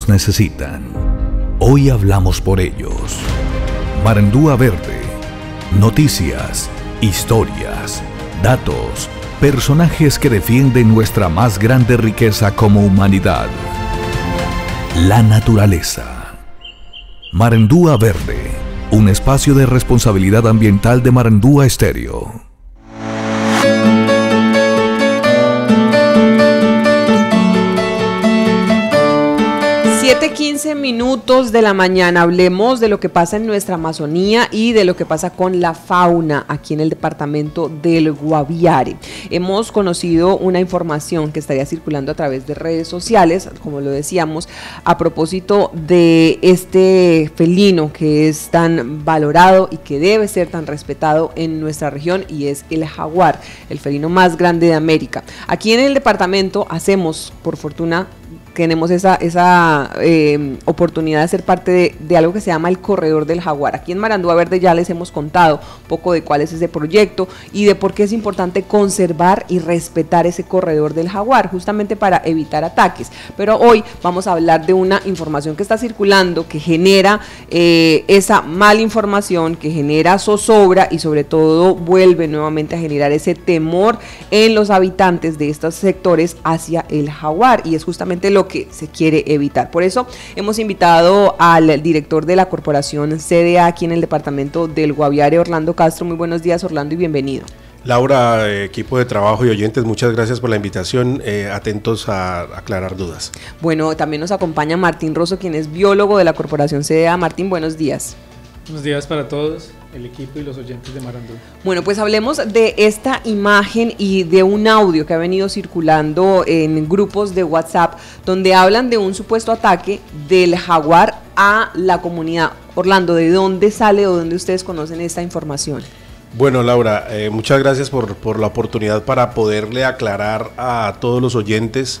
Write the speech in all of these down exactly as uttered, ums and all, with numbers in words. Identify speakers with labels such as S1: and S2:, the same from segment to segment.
S1: los necesitan. Hoy hablamos por ellos. Marandúa Verde. Noticias, historias, datos, personajes que defienden nuestra más grande riqueza como humanidad: la naturaleza. Marandúa Verde, un espacio de responsabilidad ambiental de Marandúa Estéreo.
S2: siete quince minutos de la mañana, hablemos de lo que pasa en nuestra Amazonía y de lo que pasa con la fauna aquí en el departamento del Guaviare. Hemos conocido una información que estaría circulando a través de redes sociales, como lo decíamos, a propósito de este felino que es tan valorado y que debe ser tan respetado en nuestra región, y es el jaguar, el felino más grande de América. Aquí en el departamento hacemos, por fortuna, tenemos esa, esa eh, oportunidad de ser parte de, de algo que se llama el Corredor del Jaguar. Aquí en Marandúa Verde ya les hemos contado un poco de cuál es ese proyecto y de por qué es importante conservar y respetar ese Corredor del Jaguar, justamente para evitar ataques. Pero hoy vamos a hablar de una información que está circulando, que genera eh, esa mala información, que genera zozobra y sobre todo vuelve nuevamente a generar ese temor en los habitantes de estos sectores hacia el jaguar, y es justamente lo que se quiere evitar. Por eso hemos invitado al director de la corporación C D A aquí en el departamento del Guaviare, Orlando Castro. Muy buenos días, Orlando, y bienvenido.
S3: Laura, equipo de trabajo y oyentes, muchas gracias por la invitación, eh, atentos a aclarar dudas.
S2: Bueno, también nos acompaña Martín Rosso, quien es biólogo de la corporación C D A. Martín, buenos días.
S4: Buenos días para todos, el equipo y los oyentes de Marandúa.
S2: Bueno, pues hablemos de esta imagen y de un audio que ha venido circulando en grupos de WhatsApp, donde hablan de un supuesto ataque del jaguar a la comunidad. Orlando, ¿de dónde sale o dónde ustedes conocen esta información?
S3: Bueno, Laura, eh, muchas gracias por, por la oportunidad para poderle aclarar a todos los oyentes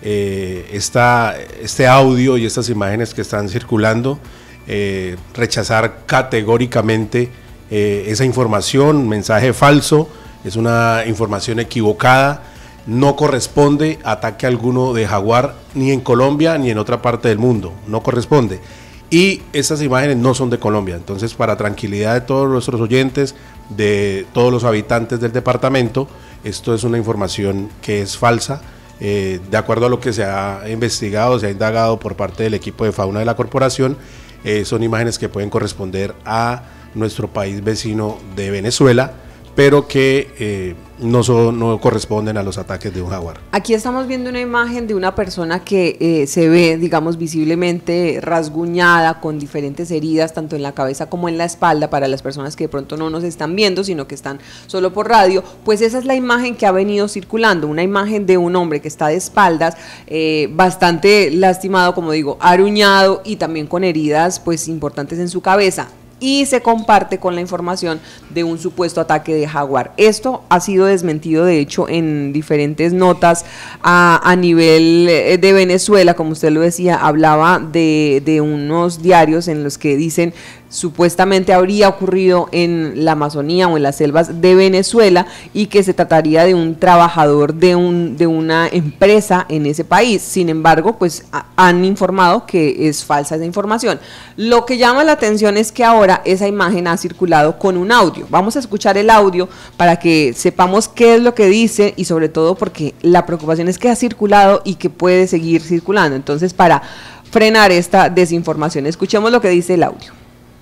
S3: eh, esta, este audio y estas imágenes que están circulando. Eh, rechazar categóricamente eh, esa información, mensaje falso, es una información equivocada, no corresponde ataque alguno de jaguar ni en Colombia ni en otra parte del mundo, no corresponde, y estas imágenes no son de Colombia. Entonces, para tranquilidad de todos nuestros oyentes, de todos los habitantes del departamento, esto es una información que es falsa. Eh, de acuerdo a lo que se ha investigado, se ha indagado por parte del equipo de fauna de la corporación, Eh, son imágenes que pueden corresponder a nuestro país vecino de Venezuela, pero que eh, no, son, no corresponden a los ataques de un jaguar.
S2: Aquí estamos viendo una imagen de una persona que eh, se ve, digamos, visiblemente rasguñada, con diferentes heridas, tanto en la cabeza como en la espalda. Para las personas que de pronto no nos están viendo, sino que están solo por radio, pues esa es la imagen que ha venido circulando, una imagen de un hombre que está de espaldas, eh, bastante lastimado, como digo, aruñado, y también con heridas pues importantes en su cabeza. Y se comparte con la información de un supuesto ataque de jaguar. Esto ha sido desmentido, de hecho, en diferentes notas a, a nivel de Venezuela. Como usted lo decía, hablaba de, de unos diarios en los que dicen supuestamente habría ocurrido en la Amazonía o en las selvas de Venezuela, y que se trataría de un trabajador de, un, de una empresa en ese país. Sin embargo, pues a, han informado que es falsa esa información. Lo que llama la atención es que ahora esa imagen ha circulado con un audio. Vamos a escuchar el audio para que sepamos qué es lo que dice, y sobre todo porque la preocupación es que ha circulado y que puede seguir circulando. Entonces, para frenar esta desinformación, escuchemos lo que dice el audio.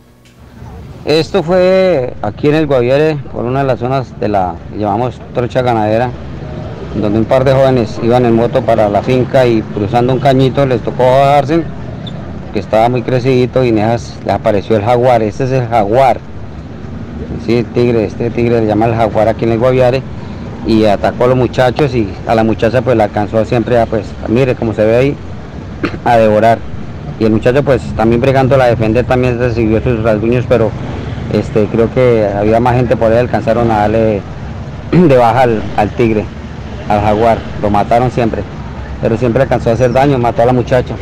S5: Esto fue aquí en el Guaviare, por una de las zonas de la que llamamos trocha ganadera, donde un par de jóvenes iban en moto para la finca y cruzando un cañito les tocó bajarse, que estaba muy crecidito, y en esas les apareció el jaguar. Este es el jaguar, sí, el tigre, este tigre se llama el jaguar aquí en el Guaviare, y atacó a los muchachos, y a la muchacha pues la alcanzó siempre a, pues, mire como se ve ahí, a devorar. Y el muchacho pues también bregando a defender, también recibió sus rasguños, pero este, creo que había más gente por ahí, alcanzaron a darle de baja al, al tigre, al jaguar. Lo mataron siempre, pero siempre alcanzó a hacer daño, mató a la muchacha.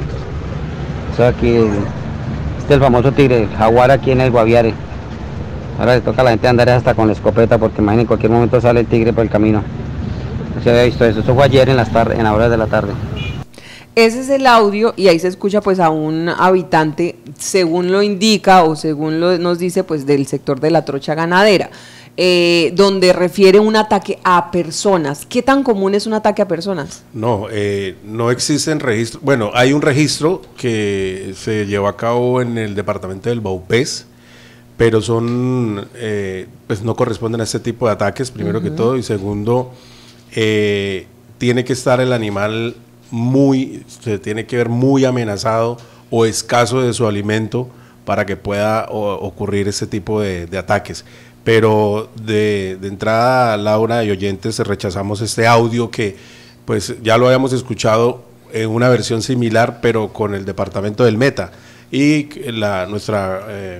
S5: Eso aquí, este es el famoso tigre, el jaguar aquí en el Guaviare. Ahora le toca a la gente andar hasta con la escopeta, porque imaginen, en cualquier momento sale el tigre por el camino. No se había visto eso, eso fue ayer en las tarde, en las horas de la tarde.
S2: Ese es el audio y ahí se escucha pues a un habitante, según lo indica o según lo nos dice pues del sector de la trocha ganadera, eh, donde refiere un ataque a personas. ¿Qué tan común es un ataque a personas?
S3: No, eh, no existen registros. Bueno, hay un registro que se llevó a cabo en el departamento del Baupés, pero son, eh, pues no corresponden a este tipo de ataques, primero uh-huh. que todo, y segundo, eh, tiene que estar el animal muy, se tiene que ver muy amenazado o escaso de su alimento para que pueda o, ocurrir ese tipo de, de ataques. Pero de, de entrada, Laura y oyentes, rechazamos este audio que pues ya lo habíamos escuchado en una versión similar, pero con el departamento del Meta y la, nuestra eh,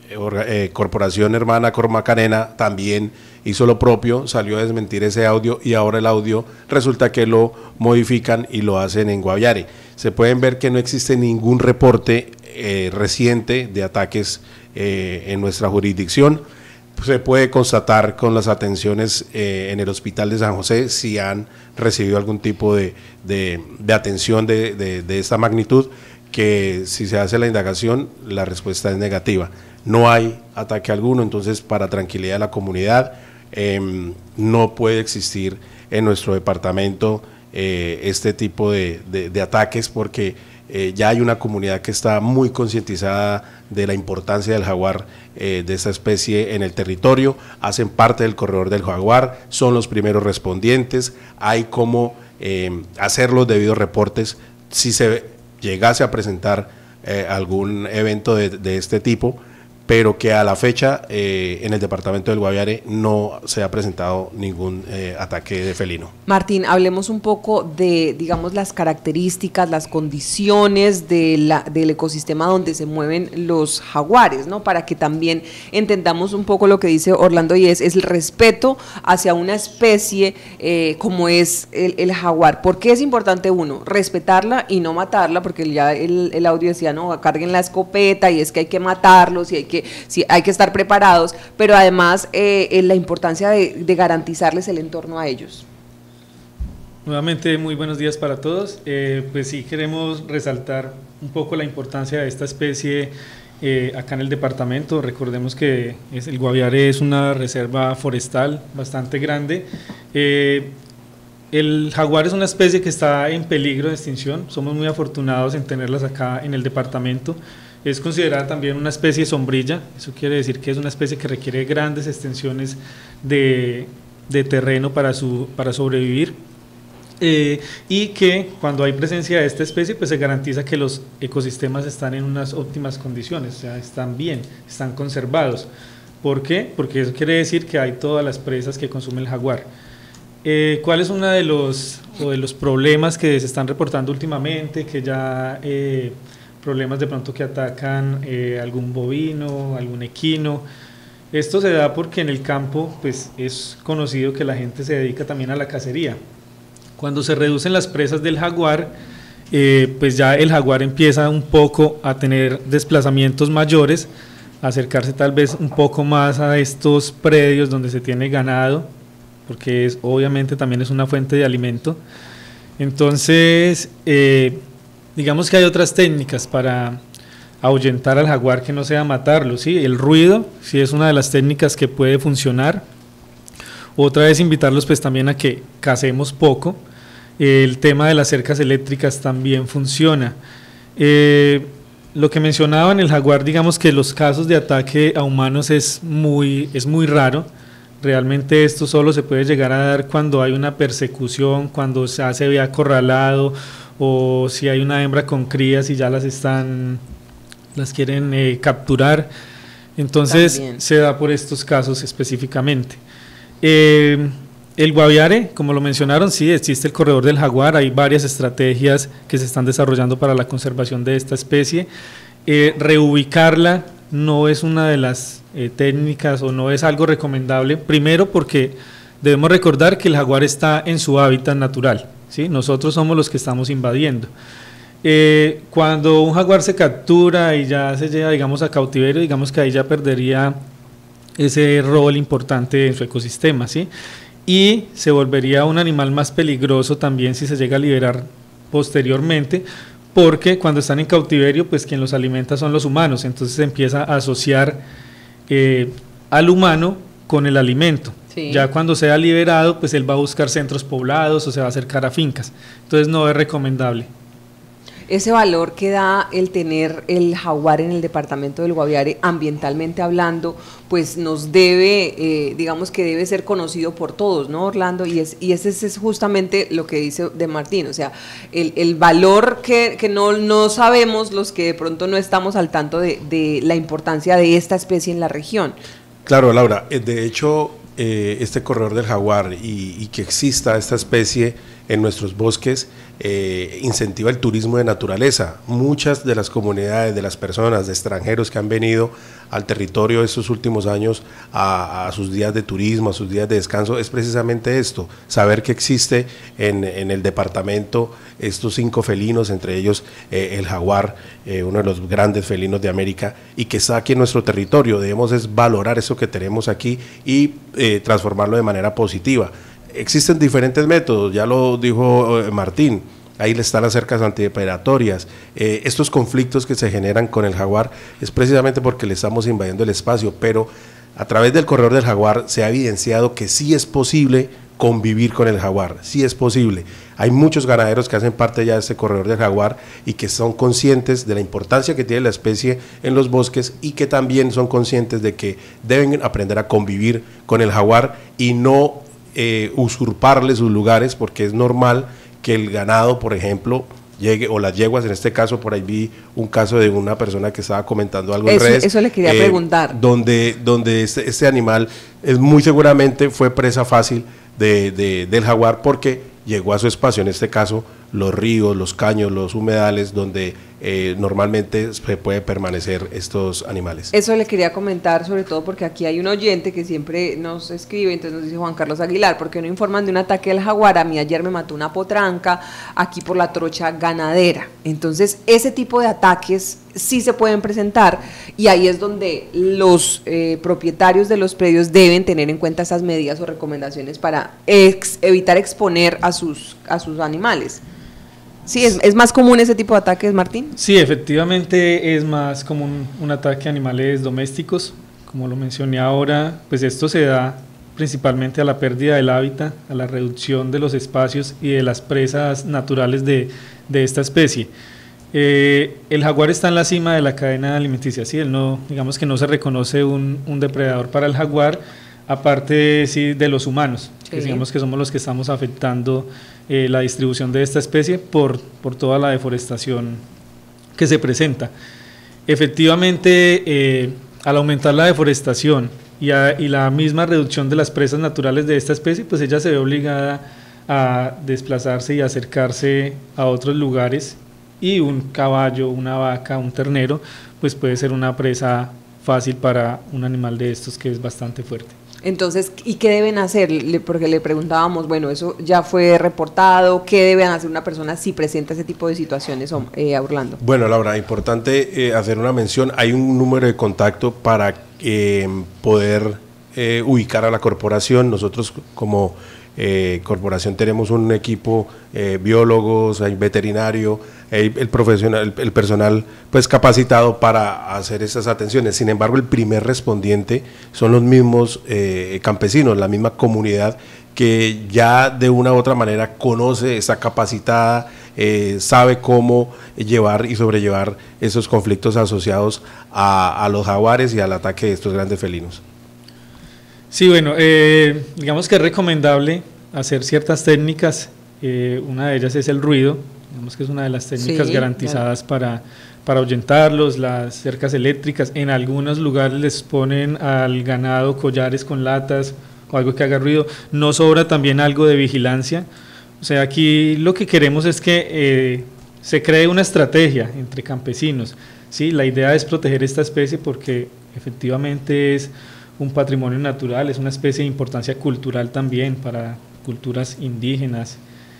S3: eh, corporación hermana Cormacarena también hizo lo propio, salió a desmentir ese audio y ahora el audio resulta que lo modifican y lo hacen en Guaviare. Se pueden ver que no existe ningún reporte eh, reciente de ataques eh, en nuestra jurisdicción. Se puede constatar con las atenciones eh, en el hospital de San José si han recibido algún tipo de, de, de atención de, de, de esta magnitud, que si se hace la indagación la respuesta es negativa. No hay ataque alguno, entonces para tranquilidad de la comunidad, Eh, no puede existir en nuestro departamento eh, este tipo de, de, de ataques porque eh, ya hay una comunidad que está muy concientizada de la importancia del jaguar, eh, de esta especie en el territorio, hacen parte del corredor del jaguar, son los primeros respondientes, hay cómo eh, hacer los debidos reportes si se llegase a presentar eh, algún evento de, de este tipo, pero que a la fecha eh, en el departamento del Guaviare no se ha presentado ningún eh, ataque de felino.
S2: Martín, hablemos un poco de, digamos, las características, las condiciones de la, del ecosistema donde se mueven los jaguares, ¿no? Para que también entendamos un poco lo que dice Orlando, y es, es el respeto hacia una especie eh, como es el, el jaguar. ¿Por qué es importante, uno, respetarla y no matarla? Porque ya el, el audio decía, no, carguen la escopeta y es que hay que matarlos y hay que Que, sí, hay que estar preparados, pero además eh, eh, la importancia de, de garantizarles el entorno a ellos.
S4: Nuevamente, muy buenos días para todos. Eh, pues sí, queremos resaltar un poco la importancia de esta especie eh, acá en el departamento. Recordemos que es, el Guaviare es una reserva forestal bastante grande. Eh, el jaguar es una especie que está en peligro de extinción. Somos muy afortunados en tenerlas acá en el departamento. Es considerada también una especie sombrilla, eso quiere decir que es una especie que requiere grandes extensiones de, de terreno para, su, para sobrevivir, eh, y que cuando hay presencia de esta especie pues se garantiza que los ecosistemas están en unas óptimas condiciones, o sea, están bien, están conservados. ¿Por qué? Porque eso quiere decir que hay todas las presas que consume el jaguar. Eh, ¿Cuál es uno de los, o de los problemas que se están reportando últimamente, que ya... Eh, problemas de pronto que atacan eh, algún bovino, algún equino? Esto se da porque en el campo pues es conocido que la gente se dedica también a la cacería. Cuando se reducen las presas del jaguar, eh, pues ya el jaguar empieza un poco a tener desplazamientos mayores, a acercarse tal vez un poco más a estos predios donde se tiene ganado, porque es, obviamente también es una fuente de alimento. Entonces, eh, digamos que hay otras técnicas para ahuyentar al jaguar que no sea matarlo, ¿sí? El ruido, sí, es una de las técnicas que puede funcionar. Otra es invitarlos pues también a que casemos poco. El tema de las cercas eléctricas también funciona. Eh, lo que mencionaba en el jaguar, digamos que los casos de ataque a humanos es muy, es muy raro. Realmente esto solo se puede llegar a dar cuando hay una persecución, cuando ya se ve acorralado, o si hay una hembra con crías y ya las están, las quieren eh, capturar. Entonces también se da por estos casos específicamente. Eh, el Guaviare, como lo mencionaron, sí, existe el corredor del jaguar, hay varias estrategias que se están desarrollando para la conservación de esta especie. Eh, reubicarla no es una de las eh, técnicas o no es algo recomendable, primero porque debemos recordar que el jaguar está en su hábitat natural, ¿sí? Nosotros somos los que estamos invadiendo. Eh, cuando un jaguar se captura y ya se lleva, digamos, a cautiverio, digamos que ahí ya perdería ese rol importante en su ecosistema, ¿sí? Y se volvería un animal más peligroso también si se llega a liberar posteriormente, porque cuando están en cautiverio, pues quien los alimenta son los humanos, entonces se empieza a asociar eh, al humano con el alimento. Sí. Ya cuando sea liberado, pues él va a buscar centros poblados o se va a acercar a fincas, entonces no es recomendable.
S2: Ese valor que da el tener el jaguar en el departamento del Guaviare, ambientalmente hablando, pues nos debe, eh, digamos que debe ser conocido por todos, ¿no, Orlando? Y, es, y ese es justamente lo que dice de Martín, o sea, el, el valor que, que no, no sabemos los que de pronto no estamos al tanto de, de la importancia de esta especie en la región.
S3: Claro, Laura, de hecho, eh, este corredor del jaguar y, y que exista esta especie en nuestros bosques eh, incentiva el turismo de naturaleza. Muchas de las comunidades, de las personas, de extranjeros que han venido al territorio estos últimos años a, a sus días de turismo, a sus días de descanso, es precisamente esto, saber que existe en, en el departamento estos cinco felinos, entre ellos eh, el jaguar, eh, uno de los grandes felinos de América, y que está aquí en nuestro territorio. Debemos es valorar eso que tenemos aquí y eh, transformarlo de manera positiva. Existen diferentes métodos, ya lo dijo eh, Martín, ahí están las cercas antidepredatorias. Eh, estos conflictos que se generan con el jaguar es precisamente porque le estamos invadiendo el espacio, pero a través del corredor del jaguar se ha evidenciado que sí es posible convivir con el jaguar, sí es posible. Hay muchos ganaderos que hacen parte ya de este corredor del jaguar y que son conscientes de la importancia que tiene la especie en los bosques y que también son conscientes de que deben aprender a convivir con el jaguar y no Eh, usurparle sus lugares, porque es normal que el ganado, por ejemplo, llegue, o las yeguas, en este caso, por ahí vi un caso de una persona que estaba comentando algo
S2: eso,
S3: en redes.
S2: Eso le quería eh, preguntar.
S3: Donde, donde este, este animal es muy seguramente fue presa fácil de, de, del jaguar porque llegó a su espacio, en este caso los ríos, los caños, los humedales, donde eh, normalmente se puede permanecer estos animales.
S2: Eso le quería comentar, sobre todo porque aquí hay un oyente que siempre nos escribe, entonces nos dice Juan Carlos Aguilar, ¿por qué no informan de un ataque del jaguar? A mí ayer me mató una potranca aquí por la trocha ganadera. Entonces ese tipo de ataques sí se pueden presentar y ahí es donde los eh, propietarios de los predios deben tener en cuenta esas medidas o recomendaciones para ex, evitar exponer a sus, a sus animales. Sí, ¿es, es más común ese tipo de ataques, Martín?
S4: Sí, efectivamente es más común un ataque a animales domésticos, como lo mencioné ahora, pues esto se da principalmente a la pérdida del hábitat, a la reducción de los espacios y de las presas naturales de, de esta especie. Eh, el jaguar está en la cima de la cadena alimenticia, sí, él no, digamos que no se reconoce un, un depredador para el jaguar, aparte sí, de los humanos, sí. Que digamos que somos los que estamos afectando eh, la distribución de esta especie por, por toda la deforestación que se presenta. Efectivamente, eh, al aumentar la deforestación y, a, y la misma reducción de las presas naturales de esta especie, pues ella se ve obligada a desplazarse y acercarse a otros lugares, y un caballo, una vaca, un ternero, pues puede ser una presa fácil para un animal de estos que es bastante fuerte.
S2: Entonces, ¿y qué deben hacer? Le, porque le preguntábamos, bueno, eso ya fue reportado, ¿qué debe hacer una persona si presenta ese tipo de situaciones, eh, Orlando?
S3: Bueno, Laura, importante eh, hacer una mención, hay un número de contacto para eh, poder eh, ubicar a la corporación. Nosotros como eh, corporación tenemos un equipo, eh, biólogos, hay veterinario, hay el profesional, el, el personal pues capacitado para hacer esas atenciones. Sin embargo, el primer respondiente son los mismos eh, campesinos, la misma comunidad que ya de una u otra manera conoce, está capacitada, eh, sabe cómo llevar y sobrellevar esos conflictos asociados a, a los jaguares y al ataque de estos grandes felinos.
S4: Sí, bueno, eh, digamos que es recomendable hacer ciertas técnicas, eh, una de ellas es el ruido, digamos que es una de las técnicas sí, garantizadas claro. para, para ahuyentarlos, las cercas eléctricas. En algunos lugares les ponen al ganado collares con latas o algo que haga ruido. No sobra también algo de vigilancia. O sea, aquí lo que queremos es que eh, se cree una estrategia entre campesinos, ¿sí? La idea es proteger esta especie porque efectivamente es un patrimonio natural, es una especie de importancia cultural también para culturas indígenas.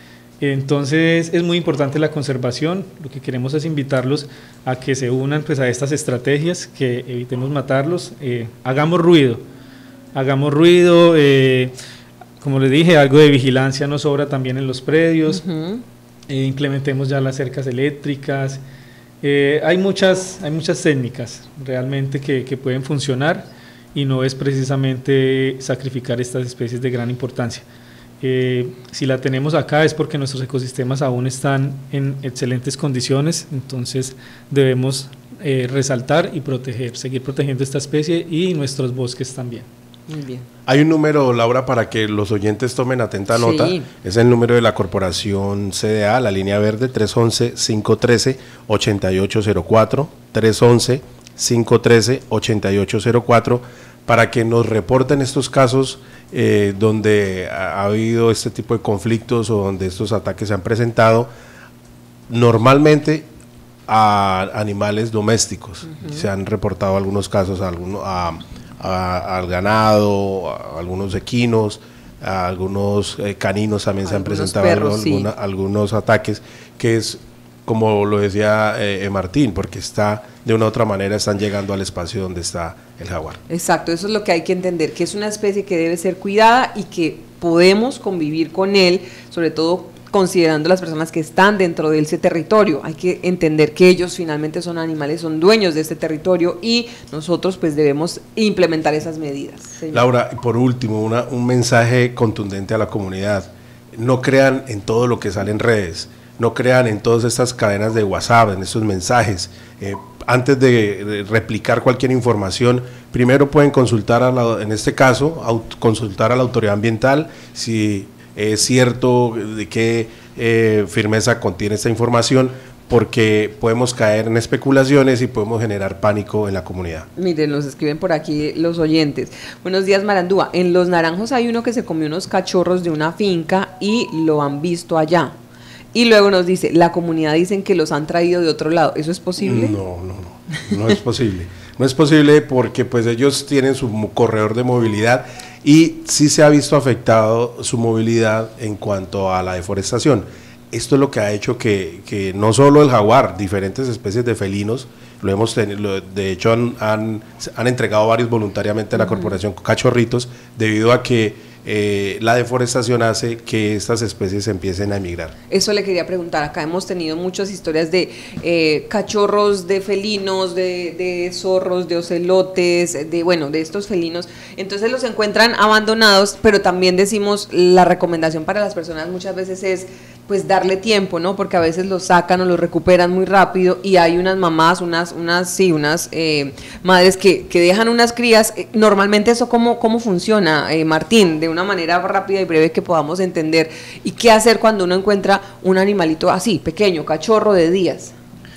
S4: Entonces es muy importante la conservación. Lo que queremos es invitarlos a que se unan pues, a estas estrategias, que evitemos matarlos, eh, hagamos ruido, hagamos ruido, eh, como les dije, algo de vigilancia nos sobra también en los predios. Uh-huh. eh, implementemos ya las cercas eléctricas. Eh, hay, muchas, hay muchas técnicas realmente que, que pueden funcionar y no es precisamente sacrificar estas especies de gran importancia. Eh, si la tenemos acá es porque nuestros ecosistemas aún están en excelentes condiciones, entonces debemos eh, resaltar y proteger, seguir protegiendo esta especie y nuestros bosques también.
S2: Muy bien.
S3: Hay un número, Laura, para que los oyentes tomen atenta nota. Sí. Es el número de la corporación C D A, la línea verde, tres once, cinco uno tres, ocho ocho cero cuatro, tres once, cinco uno tres, ocho ocho cero cuatro, para que nos reporten estos casos eh, donde ha, ha habido este tipo de conflictos o donde estos ataques se han presentado, normalmente a animales domésticos. Uh-huh. Se han reportado algunos casos a algunos, a, a, al ganado, a algunos equinos, a algunos eh, caninos también se han presentado perros, alguna, sí. algunos ataques, que es como lo decía eh, Martín, porque está de una u otra manera están llegando al espacio donde está el jaguar. Exacto,
S2: eso es lo que hay que entender, que es una especie que debe ser cuidada y que podemos convivir con él, sobre todo considerando las personas que están dentro de ese territorio. Hay que entender que ellos finalmente son animales, son dueños de este territorio y nosotros pues debemos implementar esas medidas. Señor.
S3: Laura, por último, una, un mensaje contundente a la comunidad. No crean en todo lo que sale en redes, no crean en todas estas cadenas de WhatsApp, en estos mensajes. Eh, antes de, de replicar cualquier información, primero pueden consultar, a la, en este caso, aut, consultar a la autoridad ambiental si es cierto de qué eh, firmeza contiene esta información, porque podemos caer en especulaciones y podemos generar pánico en la comunidad.
S2: Miren, nos escriben por aquí los oyentes. Buenos días, Marandúa. En Los Naranjos hay uno que se comió unos cachorros de una finca y lo han visto allá. Y luego nos dice, la comunidad dicen que los han traído de otro lado. ¿Eso es posible?
S3: No, no, no, no es posible. No es posible porque pues ellos tienen su corredor de movilidad y sí se ha visto afectado su movilidad en cuanto a la deforestación. Esto es lo que ha hecho que, que no solo el jaguar, diferentes especies de felinos, lo hemos tenido, de hecho han, han, han entregado varios voluntariamente a la uh-huh. corporación cachorritos, debido a que Eh, la deforestación hace que estas especies empiecen a emigrar.
S2: Eso le quería preguntar, acá hemos tenido muchas historias de eh, cachorros, de felinos, de, de zorros, de ocelotes, de bueno, de estos felinos, entonces los encuentran abandonados, pero también decimos, la recomendación para las personas muchas veces es pues darle tiempo, ¿no? Porque a veces los sacan o los recuperan muy rápido y hay unas mamás, unas, unas, sí, unas eh, madres que, que dejan unas crías. Normalmente eso cómo, cómo funciona, eh, Martín, de una manera rápida y breve que podamos entender, y qué hacer cuando uno encuentra un animalito así, pequeño, cachorro de días.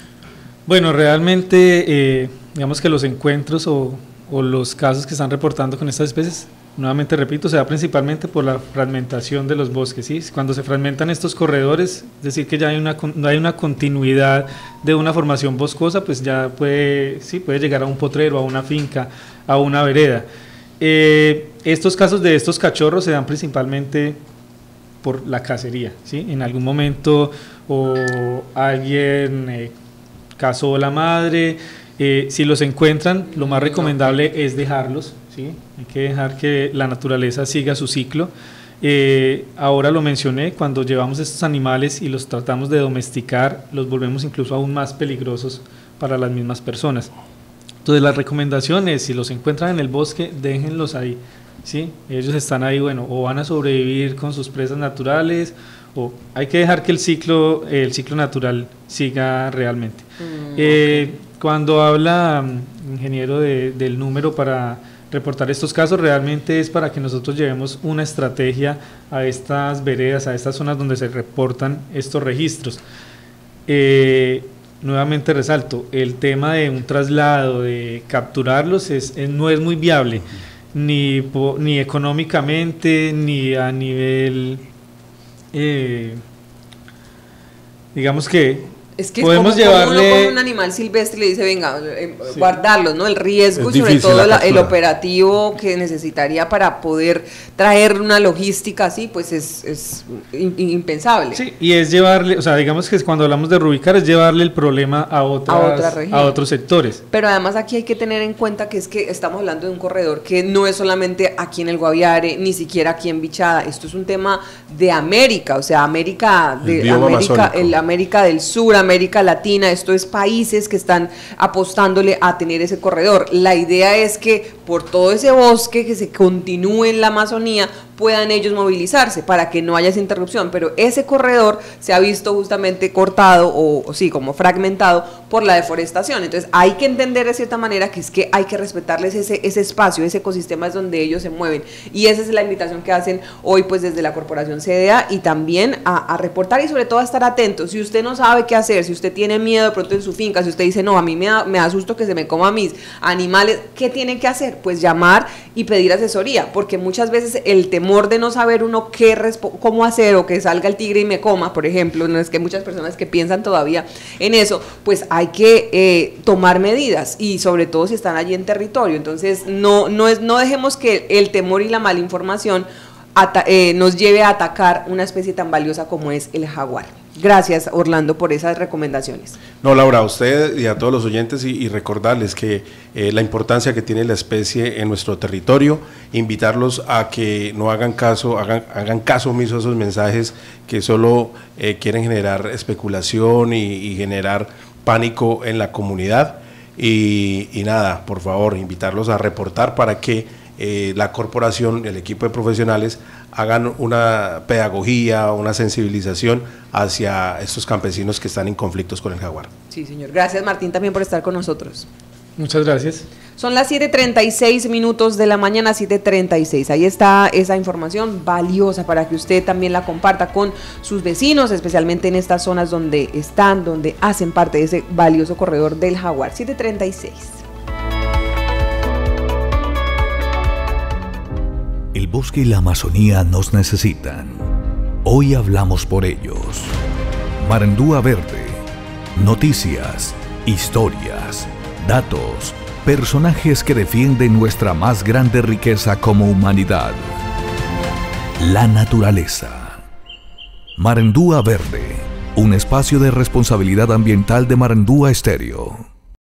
S4: Bueno, realmente, eh, digamos que los encuentros o, o los casos que están reportando con estas especies, nuevamente repito, se da principalmente por la fragmentación de los bosques, ¿sí? Cuando se fragmentan estos corredores, es decir, que ya hay una, no hay una continuidad de una formación boscosa, pues ya puede, sí, puede llegar a un potrero, a una finca, a una vereda. Eh, estos casos de estos cachorros se dan principalmente por la cacería, ¿sí? En algún momento o alguien eh, cazó la madre, eh, si los encuentran, lo más recomendable es dejarlos, ¿sí? Hay que dejar que la naturaleza siga su ciclo. Eh, ahora lo mencioné, cuando llevamos estos animales y los tratamos de domesticar, los volvemos incluso aún más peligrosos para las mismas personas. Entonces la recomendación es, si los encuentran en el bosque, déjenlos ahí, ¿sí? Ellos están ahí, bueno, o van a sobrevivir con sus presas naturales, o hay que dejar que el ciclo, el ciclo natural siga realmente. Mm, eh, okay. Cuando habla, ingeniero, de, del número para reportar estos casos, realmente es para que nosotros llevemos una estrategia a estas veredas, a estas zonas donde se reportan estos registros. Eh, nuevamente resalto, el tema de un traslado, de capturarlos, es, es, no es muy viable, ni, ni económicamente, ni a nivel, eh, digamos que
S2: Es que
S4: podemos
S2: es como,
S4: llevarle...
S2: como uno con un animal silvestre y le dice, venga, eh,
S4: Sí.
S2: guardarlos, ¿no? El riesgo
S3: Es
S2: y sobre
S3: difícil
S2: todo
S3: la
S2: la- el
S3: captura.
S2: operativo que necesitaría para poder traer una logística así, pues es, es in- impensable.
S4: Sí, y es llevarle, o sea, digamos que cuando hablamos de reubicar es llevarle el problema a otras,
S2: A otra región.
S4: a otros sectores.
S2: Pero además aquí hay que tener en cuenta que es que estamos hablando de un corredor que no es solamente aquí en el Guaviare, ni siquiera aquí en Bichada, esto es un tema de América, o sea, América, de
S3: El bioma
S2: América,
S3: amazónico.
S2: el América del Sur, América Latina, esto es países que están apostándole a tener ese corredor. La idea es que por todo ese bosque que se continúe en la Amazonía puedan ellos movilizarse para que no haya esa interrupción, pero ese corredor se ha visto justamente cortado o, o sí, como fragmentado por la deforestación. Entonces hay que entender de cierta manera que es que hay que respetarles ese, ese espacio, ese ecosistema es donde ellos se mueven, y esa es la invitación que hacen hoy pues desde la Corporación C D A, y también a, a reportar y sobre todo a estar atentos. Si usted no sabe qué hacer, si usted tiene miedo de pronto en su finca, si usted dice no, a mí me da, me da susto que se me coma mis animales, ¿qué tiene que hacer? Pues llamar y pedir asesoría, porque muchas veces el temor de no saber uno qué cómo hacer, o que salga el tigre y me coma, por ejemplo, no es que hay muchas personas que piensan todavía en eso, pues hay que eh, tomar medidas, y sobre todo si están allí en territorio. Entonces no, no, es, no dejemos que el temor y la mala información ata eh, nos lleve a atacar una especie tan valiosa como es el jaguar. Gracias, Orlando, por esas recomendaciones.
S3: No, Laura, a usted y a todos los oyentes, y, y recordarles que eh, la importancia que tiene la especie en nuestro territorio, invitarlos a que no hagan caso, hagan, hagan caso omiso a esos mensajes que solo eh, quieren generar especulación y, y generar pánico en la comunidad. Y, y nada, por favor, invitarlos a reportar para que eh, la corporación, el equipo de profesionales hagan una pedagogía, una sensibilización hacia estos campesinos que están en conflictos con el jaguar.
S2: Sí, señor. Gracias, Martín, también por estar con nosotros.
S4: Muchas gracias.
S2: Son las siete treinta y seis minutos de la mañana, siete treinta y seis. Ahí está esa información valiosa para que usted también la comparta con sus vecinos, especialmente en estas zonas donde están, donde hacen parte de ese valioso corredor del jaguar. siete treinta y seis.
S1: El bosque y la Amazonía nos necesitan. Hoy hablamos por ellos. Marandúa Verde. Noticias, historias, datos, personajes que defienden nuestra más grande riqueza como humanidad: la naturaleza. Marandúa Verde, un espacio de responsabilidad ambiental de Marandúa Estéreo.